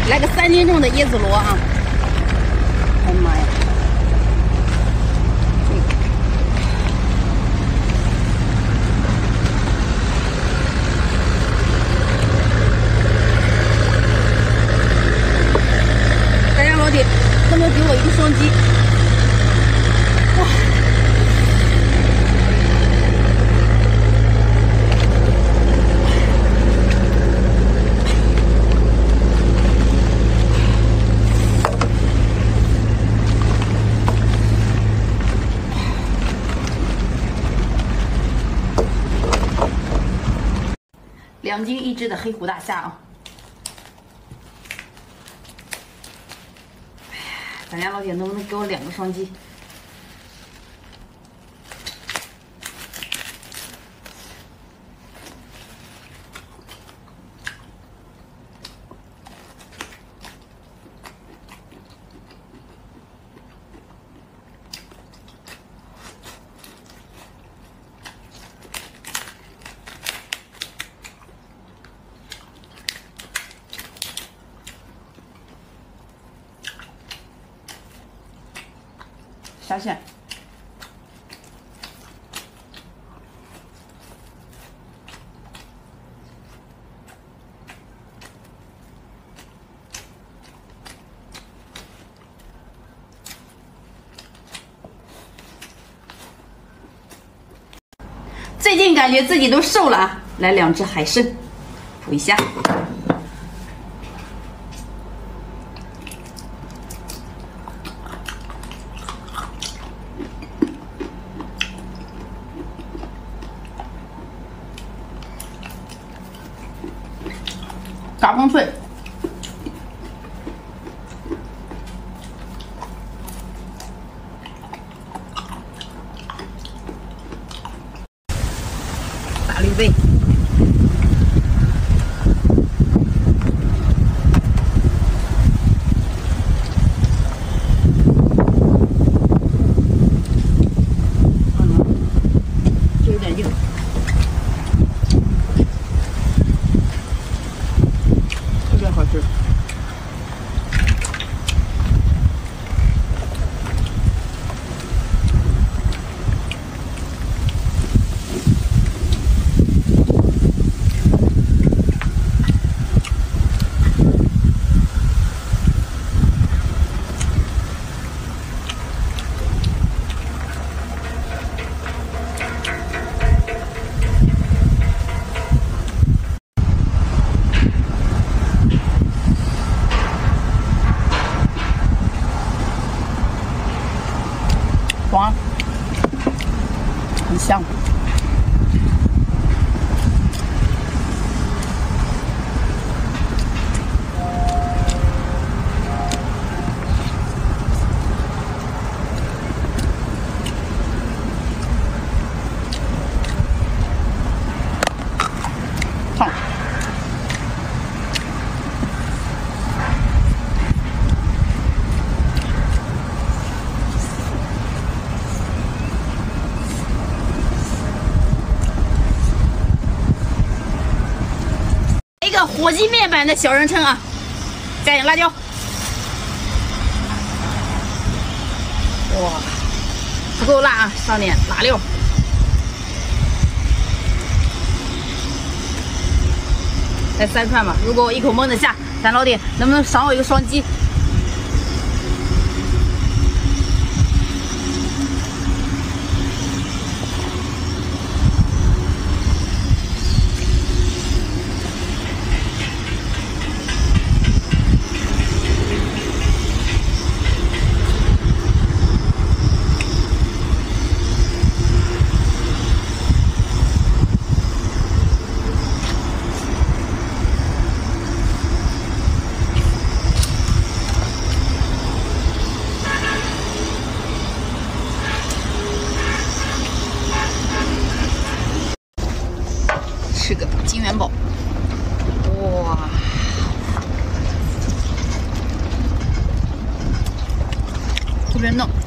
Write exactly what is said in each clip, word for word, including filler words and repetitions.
来个三斤重的椰子螺啊！哎呀妈呀！大家老铁，能不能给我一个双击？哇！ 两斤一只的黑虎大虾啊！哎呀，咱家老铁能不能给我两个双击？虾线，最近感觉自己都瘦了啊！来两只海参，补一下。 嘎嘣脆，大绿贝，嗯，这有点硬。 好吃。爽，很香。烫。 一个火鸡面版的小人参啊，加点辣椒。哇，不够辣啊，上点辣料。来三串吧，如果我一口闷得下，咱老铁能不能赏我一个双击？ 吃个金元宝，哇，特别嫩。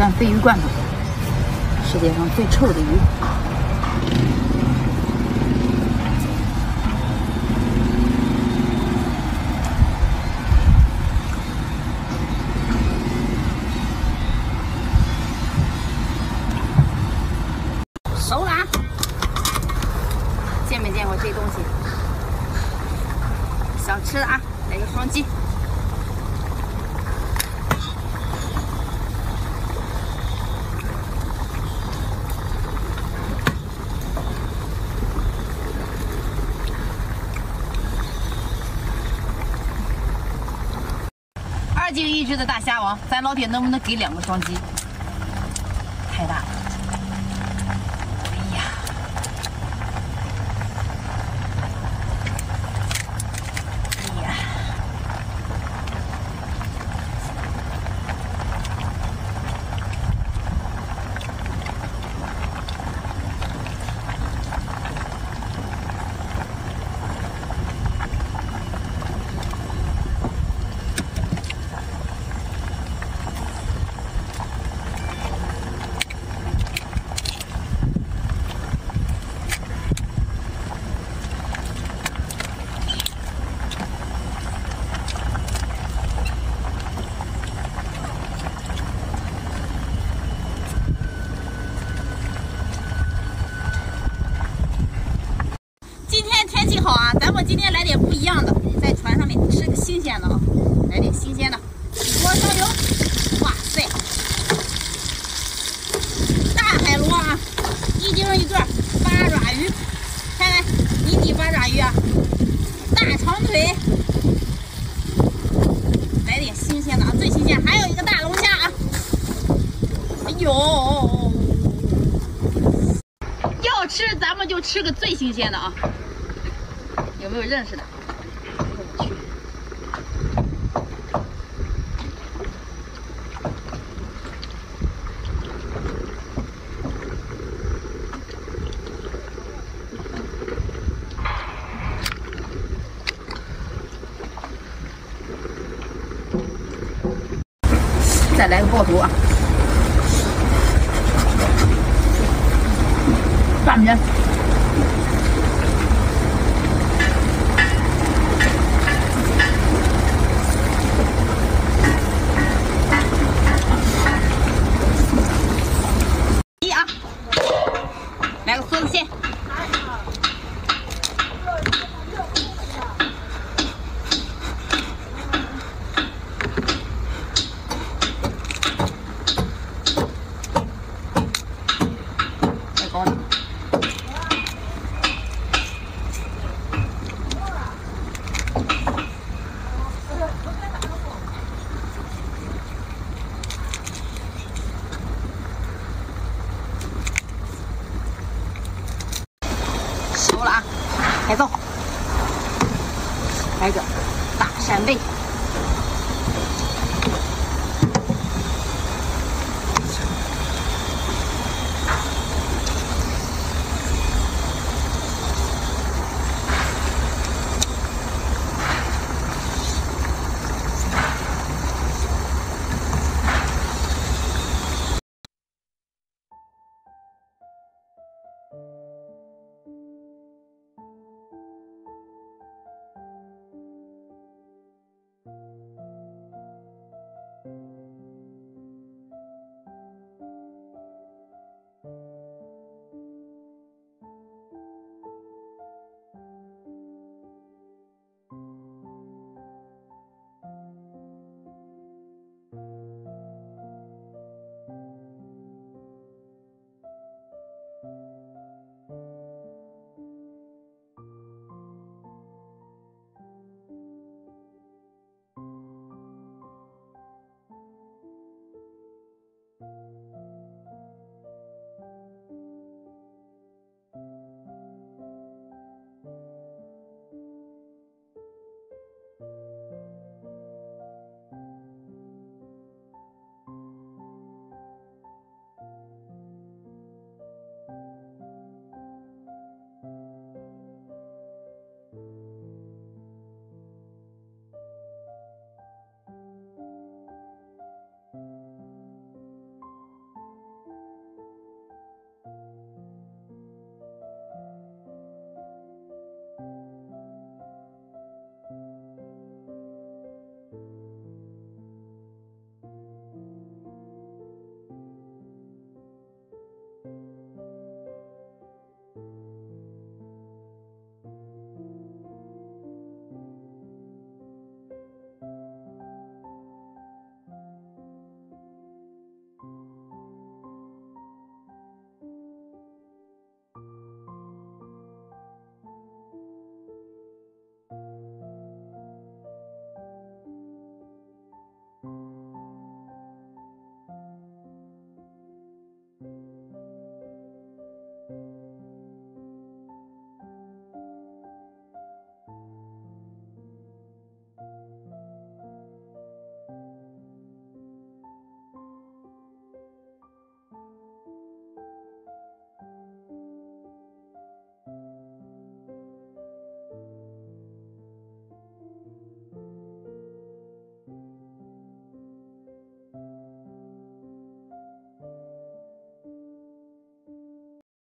干鲱鱼罐头，世界上最臭的鱼。熟了啊！见没见过这东西？想吃的啊，来个双击。 二斤一只的大虾王，咱老铁能不能给两个双击？太大了！哎呀！哎呀！天气好啊，咱们今天来点不一样的，在船上面吃个新鲜的啊，来点新鲜的，锅烧油，哇塞，大海螺啊，一斤一个，八爪鱼，看看迷你八爪鱼啊，大长腿，来点新鲜的啊，最新鲜，还有一个大龙虾啊，哎呦，要吃咱们就吃个最新鲜的啊。 有没有认识的？我去！再来个爆头啊！大米。 来个梭子蟹，太高了。熟了啊，开灶，来个大扇贝，